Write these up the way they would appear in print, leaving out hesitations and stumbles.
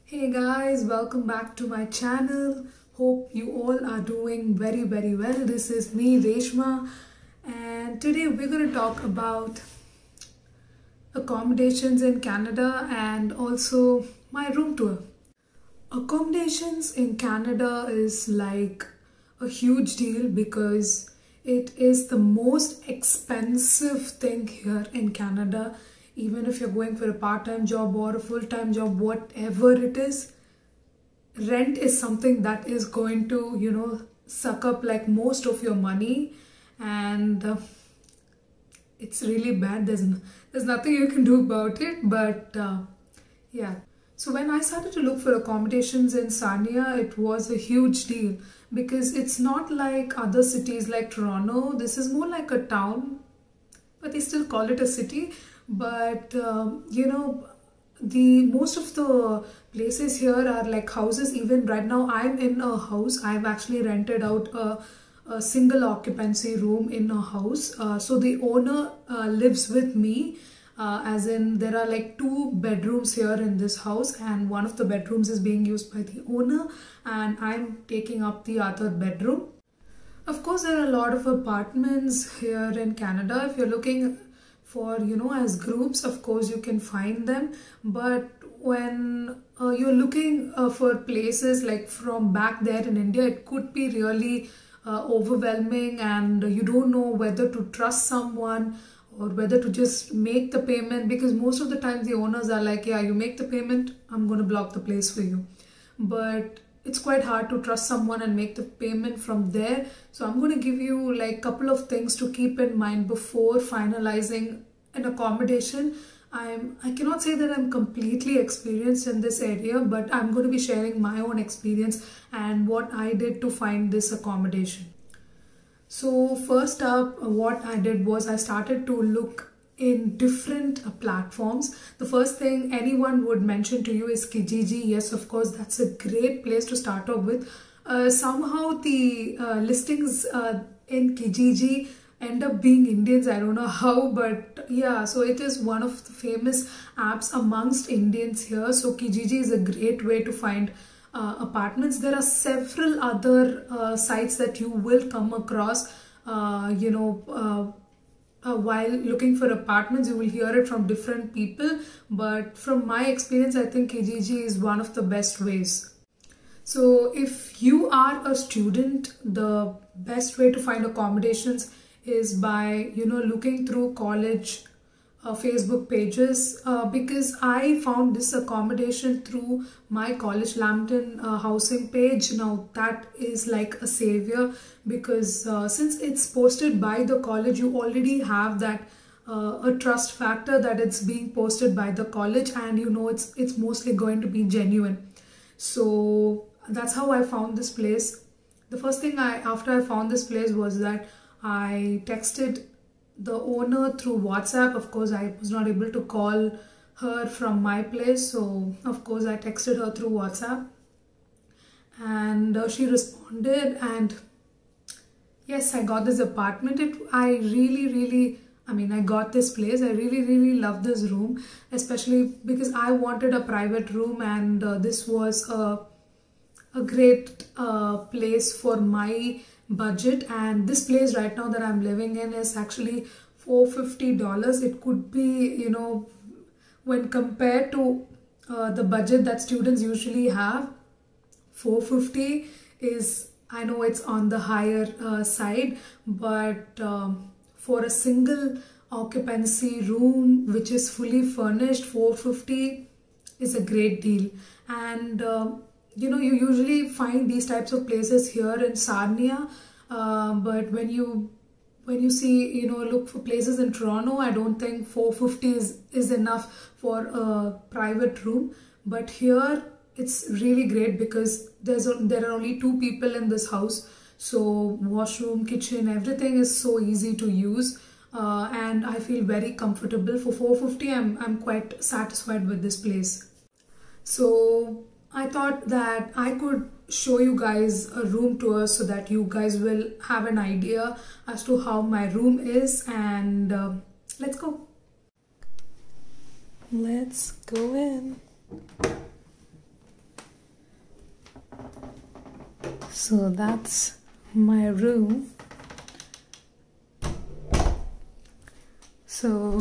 Hey guys, welcome back to my channel. Hope you all are doing very well. This is me, Reshma, and today we're going to talk about accommodations in Canada and also my room tour. Accommodations in Canada is like a huge deal because it is the most expensive thing here in Canada. Even if you're going for a part-time job or a full-time job, whatever it is, rent is something that is going to, suck up like most of your money, and it's really bad. There's nothing you can do about it, but yeah. So when I started to look for accommodations in Sarnia, it was a huge deal because it's not like other cities like Toronto. This is more like a town, but they still call it a city. But the most of the places here are like houses. Even right now I'm in a house. I've actually rented out a single occupancy room in a house. So the owner lives with me, as in there are like 2 bedrooms here in this house, and one of the bedrooms is being used by the owner and I'm taking up the other bedroom. Of course, there are a lot of apartments here in Canada. If you're looking for, as groups, of course you can find them. But when you're looking for places like from back there in India, it could be really overwhelming, and you don't know whether to trust someone or whether to just make the payment, because most of the times the owners are like, yeah, you make the payment, I'm going to block the place for you. But it's quite hard to trust someone and make the payment from there. So I'm going to give you like a couple of things to keep in mind before finalizing an accommodation. I cannot say that I'm completely experienced in this area, but I'm going to be sharing my own experience and what I did to find this accommodation. So first up, what I did was I started to look in different platforms. The first thing anyone would mention to you is Kijiji. Yes, of course, that's a great place to start off with. Somehow the listings in Kijiji end up being Indians. I don't know how, but yeah, so it is one of the famous apps amongst Indians here. So Kijiji is a great way to find apartments. There are several other sites that you will come across, while looking for apartments. You will hear it from different people, but from my experience, I think Kijiji is one of the best ways. So if you are a student, the best way to find accommodations is by looking through college Facebook pages, because I found this accommodation through my college Lambton housing page. Now that is like a savior, because since it's posted by the college, you already have that a trust factor that it's being posted by the college, and it's mostly going to be genuine. So that's how I found this place. The first thing after I found this place was that I texted the owner through WhatsApp. Of course, I was not able to call her from my place, so of course I texted her through WhatsApp, and she responded, and yes, I got this apartment. I got this place. I really love this room, especially because I wanted a private room, and this was a great place for my budget. And this place right now that I'm living in is actually $450. It could be, when compared to the budget that students usually have, $450 is, I know it's on the higher side, but for a single occupancy room which is fully furnished, $450 is a great deal. And you usually find these types of places here in Sarnia, but when you see, look for places in Toronto, I don't think $450 is enough for a private room. But here it's really great because there are only 2 people in this house, so washroom, kitchen, everything is so easy to use, and I feel very comfortable. For $450, I'm quite satisfied with this place. So I thought that I could show you guys a room tour so that you guys will have an idea as to how my room is, and let's go. Let's go in. So that's my room. So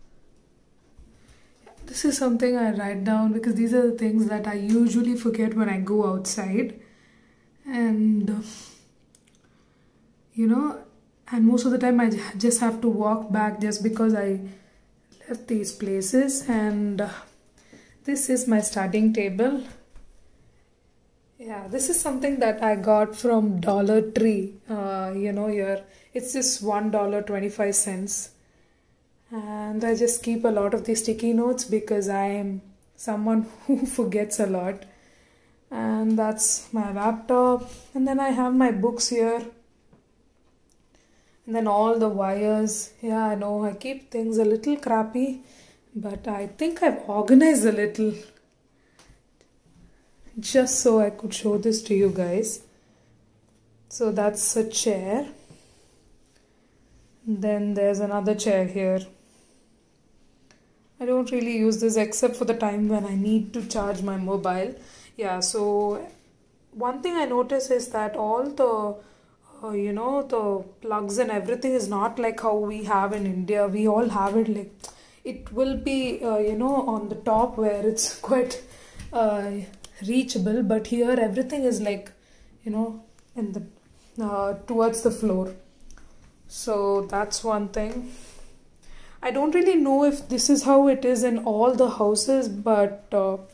this is something I write down because these are the things that I usually forget when I go outside. And you know, and most of the time I just have to walk back just because I left these places. And this is my studying table. Yeah, this is something that I got from Dollar Tree. You know, here it's just $1.25. And I just keep a lot of these sticky notes because I am someone who forgets a lot. And that's my laptop. And then I have my books here. And then all the wires. Yeah, I know I keep things a little crappy, but I think I've organized a little just so I could show this to you guys. So that's a chair. Then there's another chair here. I don't really use this except for the time when I need to charge my mobile. Yeah, so one thing I notice is that all the you know, the plugs and everything is not like how we have in India. We all have it like, it will be you know, on the top where it's quite reachable, but here everything is like, you know, in the towards the floor. So that's one thing. I don't really know if this is how it is in all the houses, but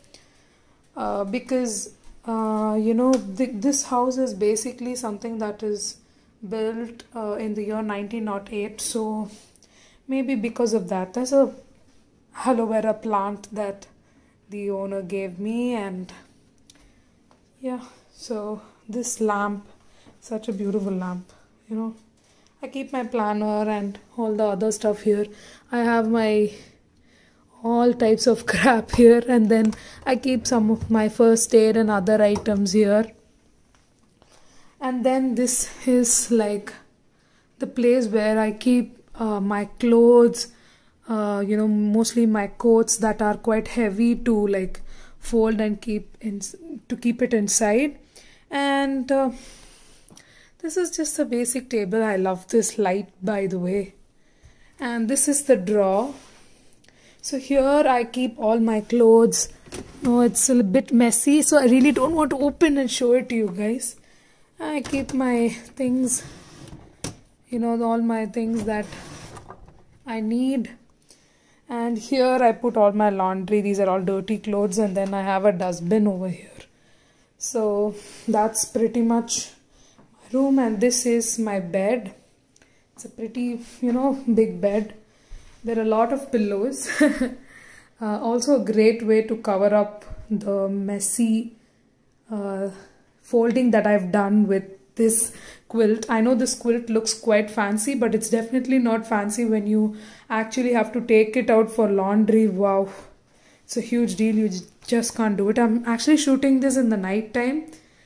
because you know, this house is basically something that is built in the year 1908. So maybe because of that, there's a aloe vera plant that the owner gave me. And yeah, so this lamp, such a beautiful lamp, you know. I keep my planner and all the other stuff here. I have my all types of crap here, and then I keep some of my first aid and other items here. And then this is like the place where I keep my clothes, you know, mostly my coats that are quite heavy to like fold and keep it inside. And this is just a basic table. I love this light, by the way. And this is the drawer. So here I keep all my clothes. No, it's a bit messy, so I really don't want to open and show it to you guys. I keep my things, you know, all my things that I need. And here I put all my laundry. These are all dirty clothes. And then I have a dustbin over here. So that's pretty much room. And this is my bed. It's a pretty, you know, big bed. There are a lot of pillows. Also a great way to cover up the messy folding that I've done with this quilt. I know this quilt looks quite fancy, but it's definitely not fancy when you actually have to take it out for laundry. Wow, it's a huge deal. You just can't do it. I'm actually shooting this in the night time.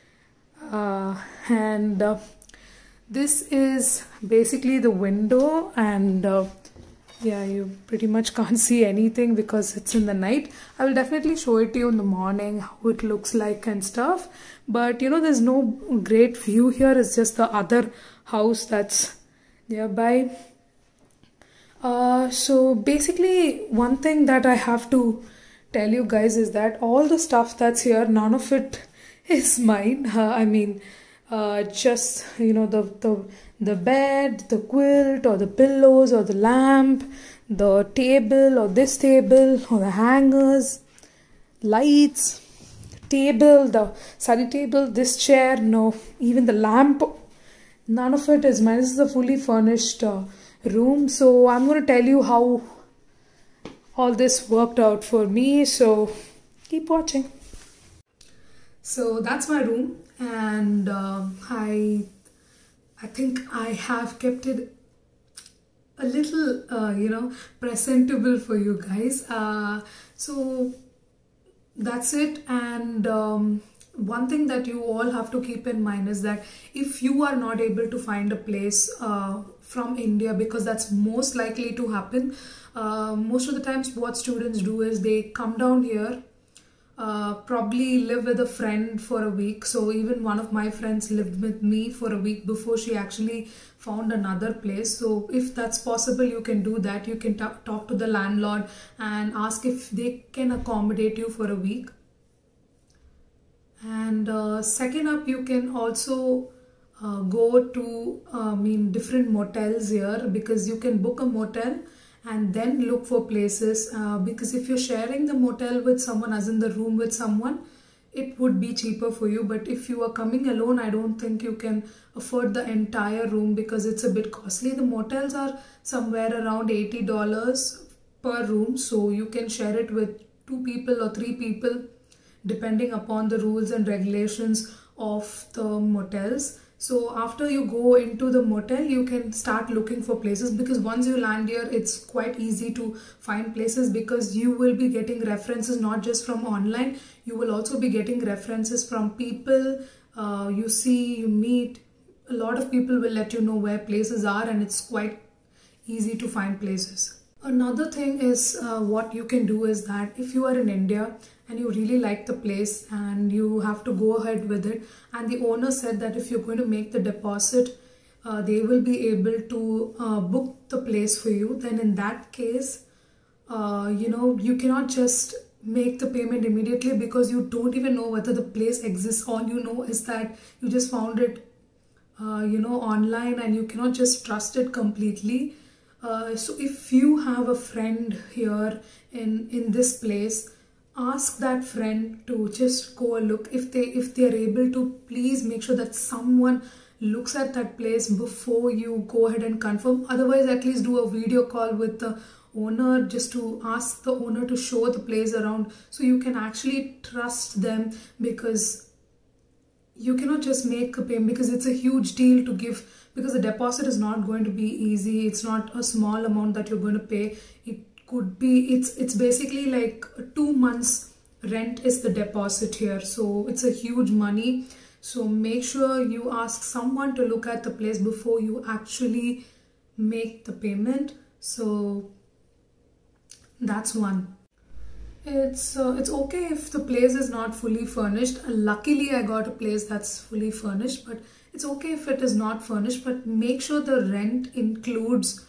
And this is basically the window, and yeah, you pretty much can't see anything because it's in the night. I will definitely show it to you in the morning how it looks like and stuff. But you know, there's no great view here. It's just the other house that's nearby. So basically, one thing that I have to tell you guys is that all the stuff that's here, none of it is mine. I mean, just, you know, the bed, the quilt, or the pillows, or the lamp, the table, or this table, or the hangers, lights, table, the study table, this chair, no, even the lamp, none of it is mine. This is a fully furnished room. So I'm going to tell you how all this worked out for me. So keep watching. So that's my room, and I think I have kept it a little, you know, presentable for you guys. So that's it. And one thing that you all have to keep in mind is that if you are not able to find a place from India, because that's most likely to happen, most of the times what students do is they come down here probably live with a friend for a week. So even one of my friends lived with me for a week before she actually found another place. So if that's possible, you can do that. You can talk to the landlord and ask if they can accommodate you for a week. And second up, you can also go to different motels here, because you can book a motel and then look for places, because if you're sharing the motel with someone, as in the room with someone, it would be cheaper for you. But if you are coming alone, I don't think you can afford the entire room, because it's a bit costly. The motels are somewhere around $80 per room, so you can share it with 2 people or 3 people depending upon the rules and regulations of the motels. So after you go into the motel, you can start looking for places, because once you land here, it's quite easy to find places, because you will be getting references not just from online, you will also be getting references from people you see, you meet. A lot of people will let you know where places are, and it's quite easy to find places. Another thing is what you can do is that if you are in India and you really like the place and you have to go ahead with it, and the owner said that if you're going to make the deposit, they will be able to book the place for you, then in that case, you cannot just make the payment immediately, because you don't even know whether the place exists. All you know is that you just found it online, and you cannot just trust it completely. So if you have a friend here in this place, ask that friend to just go look. If they are able to, please make sure that someone looks at that place before you go ahead and confirm. Otherwise, at least do a video call with the owner, just to ask the owner to show the place around, so you can actually trust them, because you cannot just make a payment, because it's a huge deal to give, because the deposit is not going to be easy. It's not a small amount that you're going to pay. It could be, it's basically like 2 months rent is the deposit here, so it's a huge money. So make sure you ask someone to look at the place before you actually make the payment. So that's one. It's okay if the place is not fully furnished. Luckily, I got a place that's fully furnished, but it's okay if it is not furnished. But make sure the rent includes,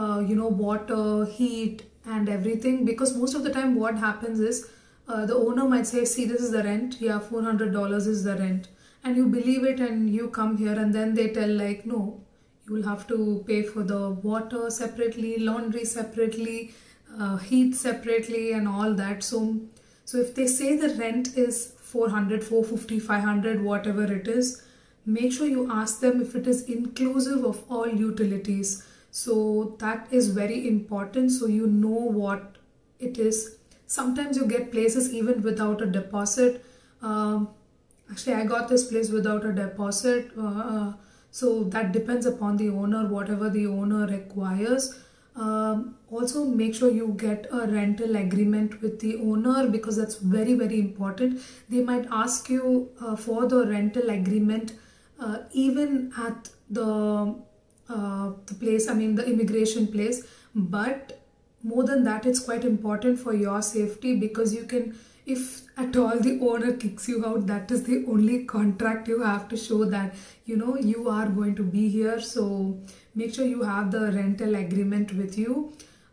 water, heat, and everything. Because most of the time, what happens is the owner might say, "See, this is the rent. Yeah, $400 is the rent," and you believe it, and you come here, and then they tell like, "No, you will have to pay for the water separately, laundry separately, heat separately, and all that." So if they say the rent is 400, 450, 500, whatever it is, make sure you ask them if it is inclusive of all utilities. So that is very important, so you know what it is. Sometimes you get places even without a deposit. Actually, I got this place without a deposit. So that depends upon the owner, whatever the owner requires. Also make sure you get a rental agreement with the owner, because that's very, very important. They might ask you for the rental agreement even at the place, the immigration place. But more than that, it's quite important for your safety, because you can, if at all the owner kicks you out, that is the only contract you have to show that you are going to be here. So make sure you have the rental agreement with you,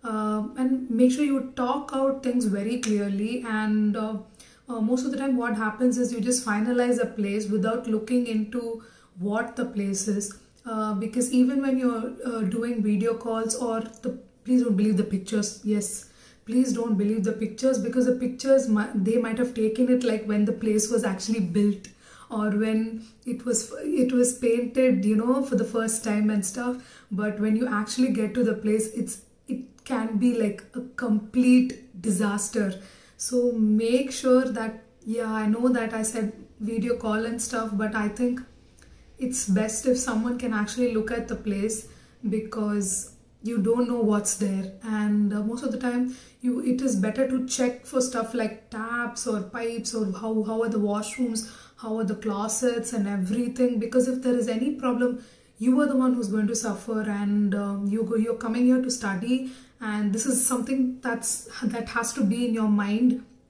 and make sure you talk out things very clearly. And most of the time what happens is you just finalize a place without looking into what the place is, because even when you're doing video calls, or please don't believe the pictures. Yes, please don't believe the pictures, because the pictures, they might have taken it like when the place was actually built, or when it was painted, for the first time and stuff. But when you actually get to the place, it can be like a complete disaster. So make sure that, yeah, I know that I said video call and stuff, but I think it's best if someone can actually look at the place, because you don't know what's there. And most of the time it is better to check for stuff like taps or pipes, or how are the washrooms, how are the closets and everything, because if there is any problem, you are the one who's going to suffer. And you're coming here to study, and this is something that has to be in your mind.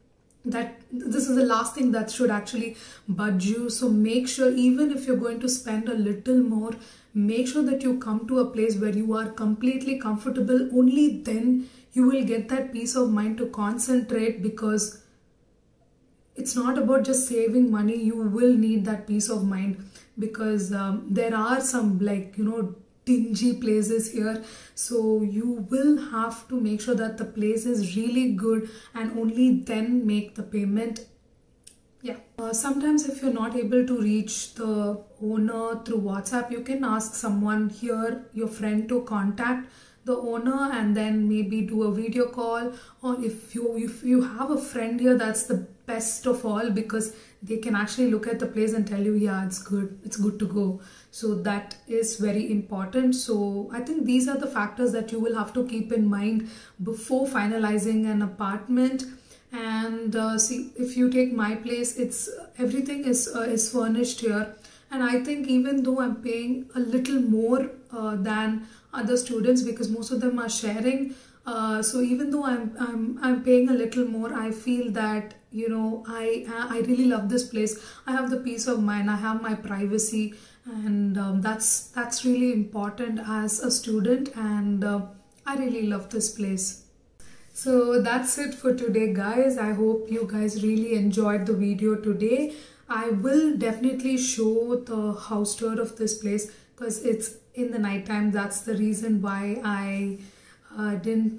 that this is the last thing that should actually budge you. So make sure, even if you're going to spend a little more, make sure that you come to a place where you are completely comfortable. Only then you will get that peace of mind to concentrate, because it's not about just saving money. You will need that peace of mind, because there are some, like, dingy places here, so you will have to make sure that the place is really good, and only then make the payment. Yeah. Sometimes if you're not able to reach the owner through WhatsApp, you can ask someone here, your friend, to contact the owner and then maybe do a video call. Or if you have a friend here, that's the best of all, because they can actually look at the place and tell you, yeah, it's good to go. So that is very important. So I think these are the factors that you will have to keep in mind before finalizing an apartment. And see, if you take my place, everything is furnished here, and I think even though I'm paying a little more than other students, because most of them are sharing, so even though I'm paying a little more, I feel that, I really love this place. I have the peace of mind, I have my privacy, and that's really important as a student, and I really love this place. So that's it for today, guys. I hope you guys really enjoyed the video today. I will definitely show the house tour of this place, because it's in the night time. That's the reason why I didn't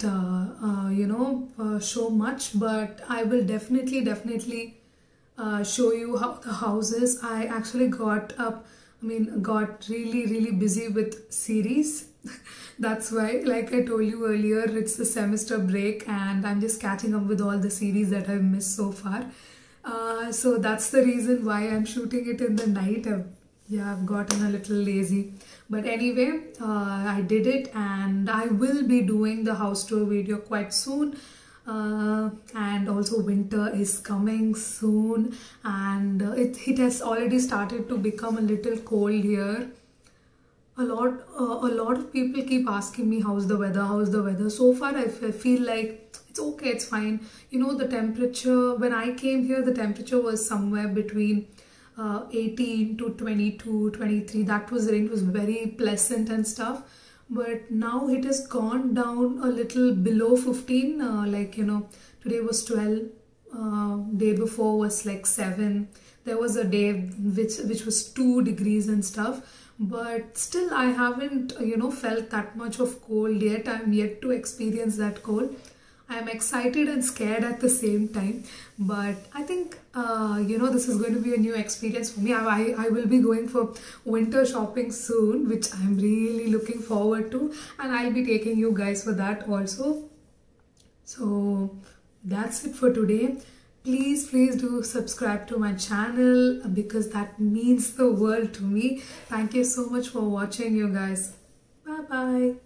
show much, but I will definitely show you how the house is. I actually got really busy with series. That's why, like I told you earlier, it's the semester break and I'm just catching up with all the series that I've missed so far. So that's the reason why I'm shooting it in the night. I've gotten a little lazy, but anyway, I did it, and I will be doing the house tour video quite soon. And also winter is coming soon, and it has already started to become a little cold here. A lot of people keep asking me, how's the weather. So far I feel like it's okay, it's fine. The temperature, when I came here, the temperature was somewhere between 18 to 22, 23. That was the range. It was very pleasant and stuff. But now it has gone down a little below 15. Today was 12. Day before was like 7. There was a day which was 2 degrees and stuff. But still I haven't felt that much of cold yet. I'm yet to experience that cold. I'm excited and scared at the same time, but I think this is going to be a new experience for me. I will be going for winter shopping soon, which I'm really looking forward to, and I'll be taking you guys for that also. So that's it for today. Please do subscribe to my channel, because that means the world to me. Thank you so much for watching, you guys. Bye bye.